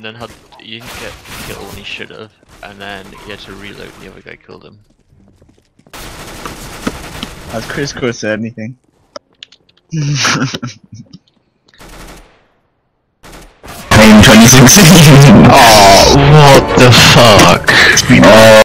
then you didn't get the kill when he should have, and then he had to reload and the other guy killed him. Has Chris Cross said anything? In 2016. Oh, what the fuck?